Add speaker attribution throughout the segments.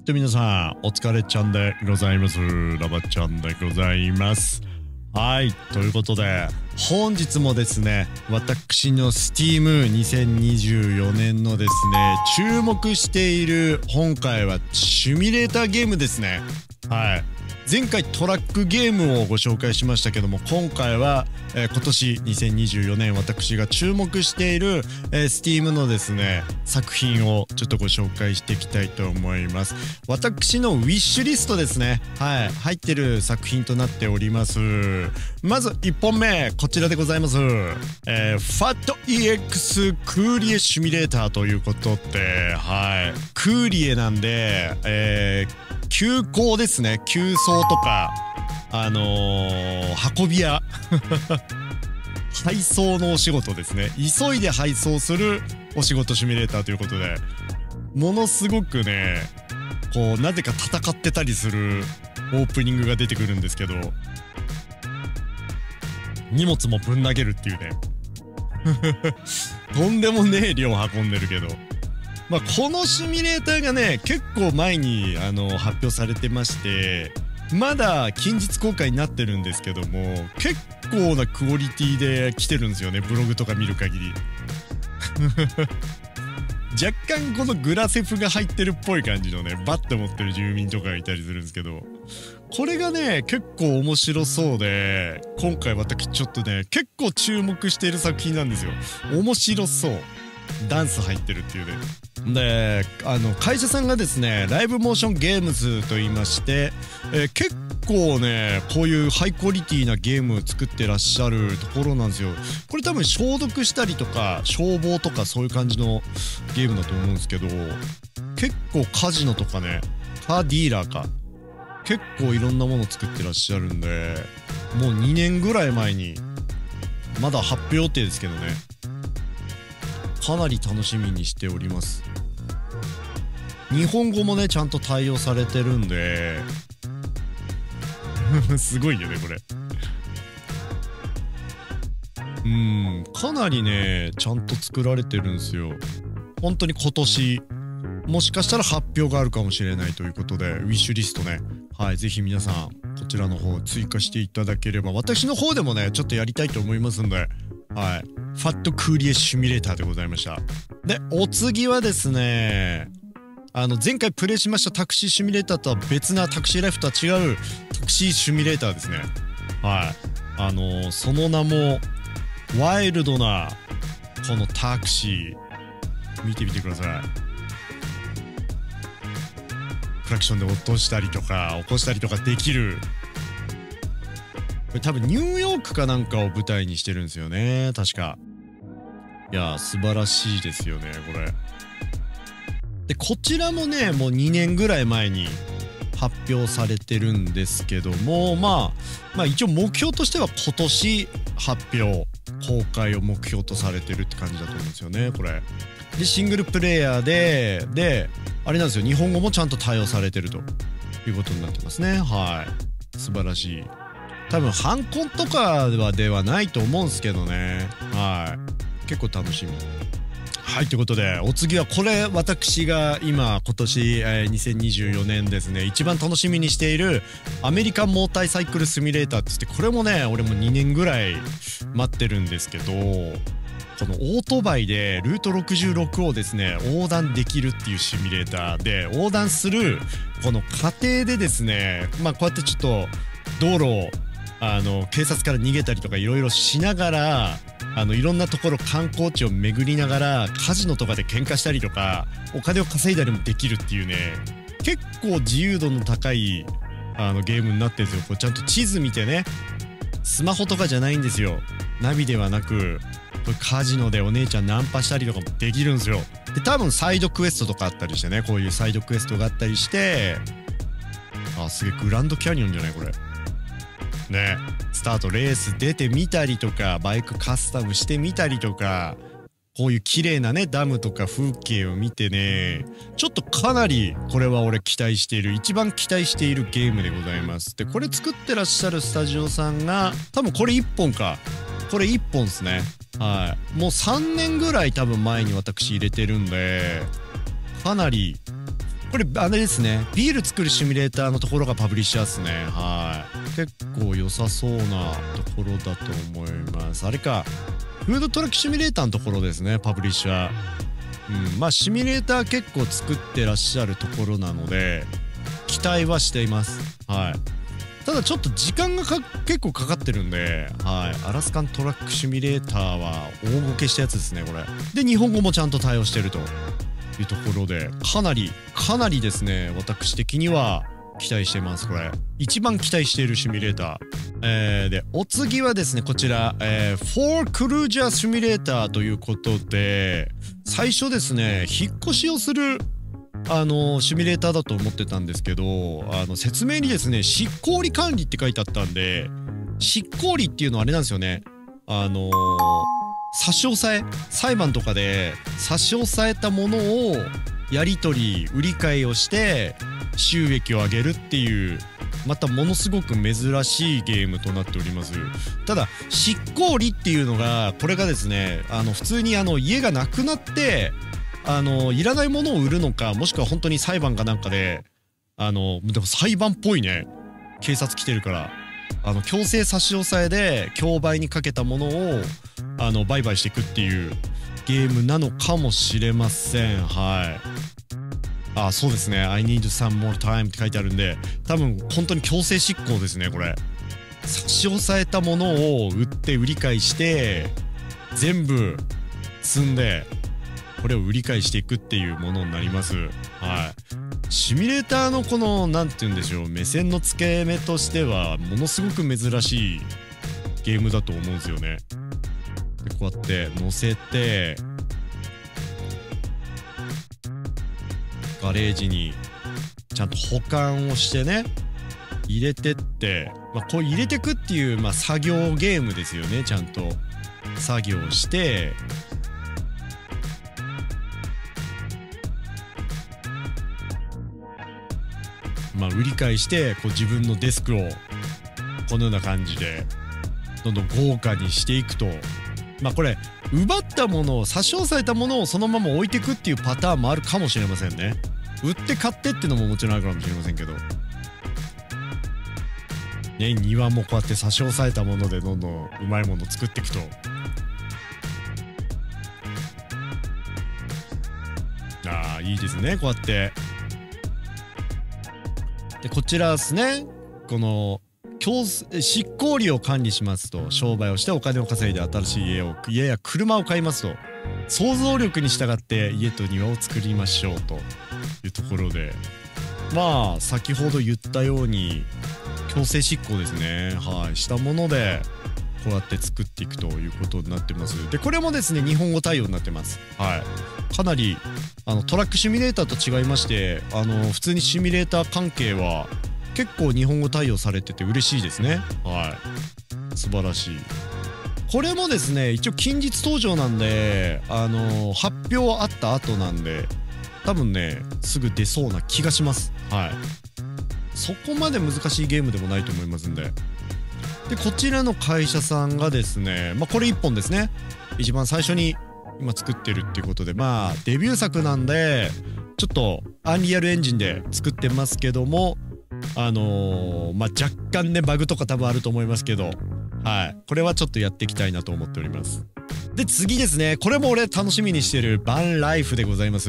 Speaker 1: 皆さん、お疲れちゃんでございます。ラバちゃんでございます。はい、ということで、本日もですね、私の Steam2024 年のですね、注目している、今回はシミュレーターゲームですね。はい。前回トラックゲームをご紹介しましたけども、今回は、今年2024年私が注目している、Steam のですね作品をちょっとご紹介していきたいと思います。私のウィッシュリストですね、はい、入ってる作品となっております。まず1本目こちらでございます。FAT-EX クーリエシミュレーターということで、はい、クーリエなんで、急行ですね。急走とか運び屋配送のお仕事ですね。急いで配送するお仕事シミュレーターということで、ものすごくね、こうなぜか戦ってたりするオープニングが出てくるんですけど、荷物もぶん投げるっていうねとんでもねえ量運んでるけど、まあ、このシミュレーターがね結構前に発表されてまして、まだ近日公開になってるんですけども、結構なクオリティで来てるんですよね、ブログとか見る限り若干このグラセフが入ってるっぽい感じのね、バッて持ってる住民とかがいたりするんですけど、これがね結構面白そうで、今回私ちょっとね結構注目している作品なんですよ。面白そう、ダンス入ってるっていうね。で、会社さんがですね、ライブモーションゲームズと言いまして、結構ねこういうハイクオリティなゲームを作ってらっしゃるところなんですよ。これ多分消毒したりとか消防とかそういう感じのゲームだと思うんですけど、結構カジノとかね、カーディーラーか、結構いろんなもの作ってらっしゃるんで、もう2年ぐらい前に、まだ発表予定ですけどね、かなり楽しみにしております。日本語もねちゃんと対応されてるんですごいよねこれ。かなりねちゃんと作られてるんですよ。本当に今年もしかしたら発表があるかもしれないということで、ウィッシュリストね、はい、ぜひ皆さんこちらの方追加していただければ、私の方でもねちょっとやりたいと思いますんで、はい、ファットクーリエシミュレーターでございました。で、お次はですね、前回プレイしましたタクシーシミュレーターとは別な、タクシーライフとは違うタクシーシミュレーターですね。はい、その名もワイルドなこのタクシー、見てみてください。クラクションで落としたりとか起こしたりとかできる。これ多分ニューヨークかなんかを舞台にしてるんですよね、確か。いや素晴らしいですよねこれ。でこちらもねもう2年ぐらい前に発表されてるんですけども、まあ一応目標としては今年発表公開を目標とされてるって感じだと思うんですよねこれ。でシングルプレイヤーであれなんですよ、日本語もちゃんと対応されてるということになってますね。はい、素晴らしい。多分ハンコンとかではないと思うんですけどね、はい、結構楽しみ。はい、ということでお次はこれ、私が今年、2024年ですね一番楽しみにしているアメリカンモーターサイクルシミュレーターって言って、これもね俺も2年ぐらい待ってるんですけど、このオートバイでルート66をですね横断できるっていうシミュレーターで、横断するこの過程でですね、まあこうやってちょっと道路を警察から逃げたりとかいろいろしながら、いろんなところ観光地を巡りながらカジノとかで喧嘩したりとかお金を稼いだりもできるっていうね、結構自由度の高いゲームになってるんですよ。これちゃんと地図見てね、スマホとかじゃないんですよ、ナビではなく、これカジノでお姉ちゃんナンパしたりとかもできるんですよ。で多分サイドクエストとかあったりしてね、こういうサイドクエストがあったりして、すげえグランドキャニオンじゃないこれね。スタートレース出てみたりとか、バイクカスタムしてみたりとか、こういう綺麗なねダムとか風景を見てね、ちょっとかなりこれは俺期待している、一番期待しているゲームでございます。でこれ作ってらっしゃるスタジオさんが多分これ1本か、これ1本ですね。はい、もう3年ぐらい多分前に私入れてるんで、かなりこれあれですね、ビール作るシミュレーターのところがパブリッシャーですね。はい、結構良さそうなところだと思います。あれか、フードトラックシミュレーターのところですね、パブリッシャー。まあシミュレーター結構作ってらっしゃるところなので期待はしています。はい、ただちょっと時間が結構かかってるんで、はい、アラスカントラックシミュレーターは大ごけしたやつですね、これで。日本語もちゃんと対応してるというところで、かなりですね、私的には期待してます。これ一番期待しているシミュレーター。でお次はですね、こちら、フォークルージャーシミュレーターということで、最初ですね、引っ越しをするシミュレーターだと思ってたんですけど、説明にですね、執行履管理って書いてあったんで、執行履っていうのはあれなんですよね、差し押さえ、裁判とかで差し押さえたものをやり取り売り買いをして収益を上げるっていう、またものすごく珍しいゲームとなっております。ただ執行履っていうのが、これがですね、普通に家がなくなっていらないものを売るのか、もしくは本当に裁判かなんかででも裁判っぽいね、警察来てるから、強制差し押さえで競売にかけたものを売買していくっていうゲームなのかもしれません。はい、そうですね、 I need some more time って書いてあるんで、多分本当に強制執行ですね。これ差し押さえたものを売って売り買いして全部積んで、これを売り買いしていくっていうものになります。はい、シミュレーターのこのなんて言うんでしょう、目線の付け目としてはものすごく珍しいゲームだと思うんですよね。でこうやって乗せてガレージにちゃんと保管をしてね、入れてって、こう入れてくっていう、作業ゲームですよね。ちゃんと作業して売り買いして、こう自分のデスクをこのような感じでどんどん豪華にしていくと、これ奪ったものを、差し押さえたものをそのまま置いてくっていうパターンもあるかもしれませんね。売って買ってっていうのももちろんあるかもしれませんけどね、庭もこうやって差し押さえたものでどんどんうまいものを作っていくと、いいですね。こうやってで、こちらですね、この執行履を管理しますと、商売をしてお金を稼いで新しい家や車を買いますと、想像力に従って家と庭を作りましょうというところで、先ほど言ったように強制執行ですね。はい、したものでこうやって作っていくということになってます。でこれもですね、日本語対応になってます。はい、かなりトラックシミュレーターと違いまして、普通にシミュレーター関係は結構日本語対応されてて嬉しいですね。はい、素晴らしい。これもですね、一応近日登場なんで、発表あった後なんで、多分ねすぐ出そうな気がします。はい、そこまで難しいゲームでもないと思いますんで。でこちらの会社さんがですね、これ1本ですね、一番最初に今作ってるっていうことで、デビュー作なんでちょっとアンリアルエンジンで作ってますけども、若干ねバグとか多分あると思いますけど、はい、これはちょっとやっていきたいなと思っております。で次ですね、これも俺楽しみにしてるバンライフでございます。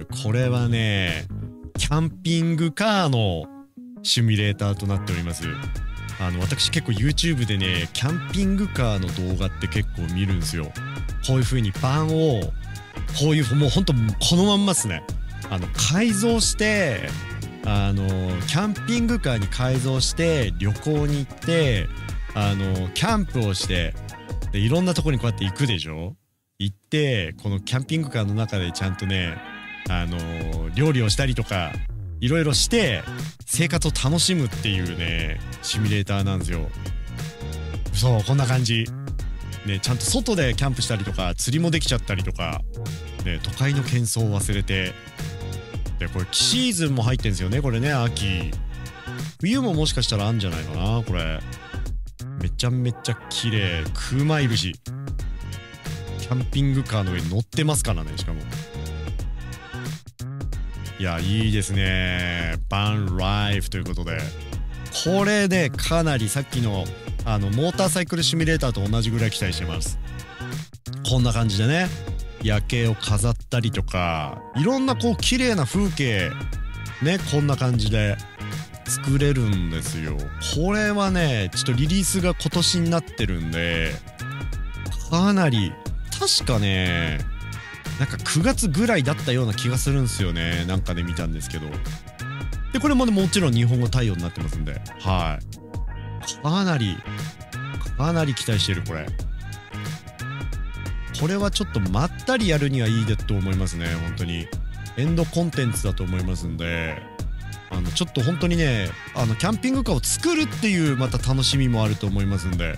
Speaker 1: これはねキャンピングカーのシミュレーターとなっております。私結構 YouTube でねキャンピングカーの動画って結構見るんですよ。こういう風にバンをこういうもうほんとこのまんまっすね、改造してキャンピングカーに改造して旅行に行ってキャンプをしてでいろんなとこにこうやって行くでしょ。行ってこのキャンピングカーの中でちゃんとね料理をしたりとかいろいろして生活を楽しむっていうねシミュレーターなんですよ。そうこんな感じね、ちゃんと外でキャンプしたりとか釣りもできちゃったりとか、ね、都会の喧騒を忘れて、でこれシーズンも入ってんですよね。これね秋冬ももしかしたらあんじゃないかな。これめちゃめちゃ綺麗、車いるしキャンピングカーの上に乗ってますからね。しかもいや、いいですね。バンライフということで、これでかなりさっきのモーターサイクルシミュレーターと同じぐらい期待してます。こんな感じでね、夜景を飾ったりとか、いろんなこう綺麗な風景ね、こんな感じで作れるんですよ。これはね、ちょっとリリースが今年になってるんで、かなり確かね、なんか9月ぐらいだったような気がするんですよね。なんかで見たんですけど。でこれもね、もちろん日本語対応になってますんで、はい、かなり期待してる。これはちょっとまったりやるにはいいでと思いますね。本当にエンドコンテンツだと思いますんで、ちょっと本当にね、キャンピングカーを作るっていうまた楽しみもあると思いますんで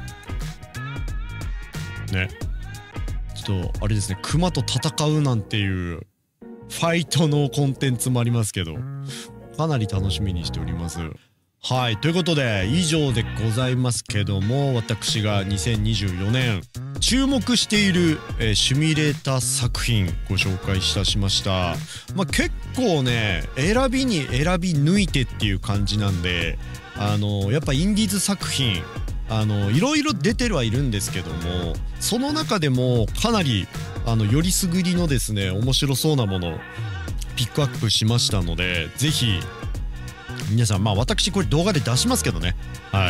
Speaker 1: ね。ちょっとあれですね、クマと戦うなんていうファイトのコンテンツもありますけど、かなり楽しみにしております。はい、ということで以上でございますけども、私が2024年注目している、シミュレーター作品ご紹介いたしました。結構ね、選び抜いてっていう感じなんで、やっぱインディーズ作品いろいろ出てはいるんですけども、その中でもかなりよりすぐりのですね、面白そうなものをピックアップしましたので、ぜひ皆さん、私これ動画で出しますけどね、はい、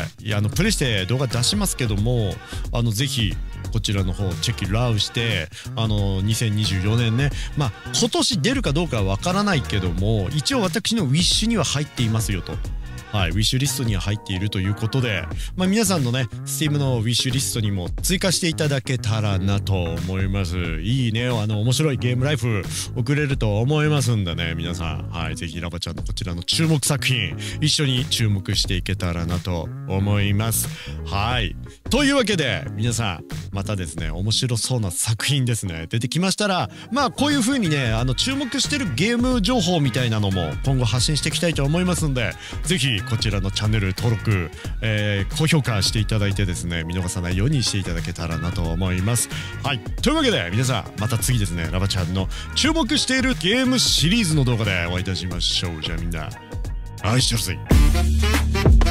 Speaker 1: プレイして動画出しますけども、ぜひこちらの方チェックラウして2024年ね、今年出るかどうかはわからないけども、一応私のウィッシュには入っていますよと。はい、ウィッシュリストには入っているということで、皆さんのね Steam のウィッシュリストにも追加していただけたらなと思います。いいね、面白いゲームライフ送れると思いますんでね、皆さん、はい、ぜひラバちゃんのこちらの注目作品一緒に注目していけたらなと思います。はい、というわけで皆さん、またですね、面白そうな作品ですね出てきましたら、こういう風にね、注目してるゲーム情報みたいなのも今後発信していきたいと思いますんで、ぜひこちらのチャンネル登録、高評価していただいてですね、見逃さないようにしていただけたらなと思います。はい、というわけで皆さん、また次ですね、ラバちゃんの注目しているゲームシリーズの動画でお会いいたしましょう。じゃあみんな愛してるぜ。